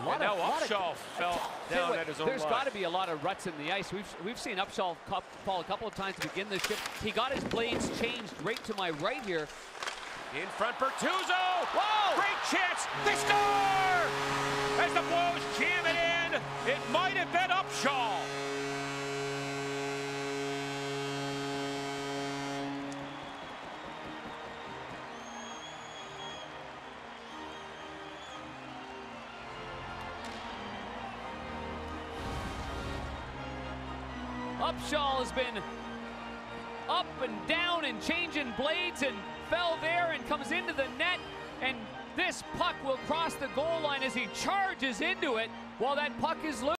And now Upshall fell down at his own line. There's got to be a lot of ruts in the ice. We've seen Upshall fall a couple of times to begin this shift. He got his blades changed right to my right here. In front, Bortuzzo! Whoa! Great chance! They score! As the Blues jam it in, it might have been Upshall. Upshall has been up and down and changing blades and fell there and comes into the net, and this puck will cross the goal line as he charges into it while that puck is loose.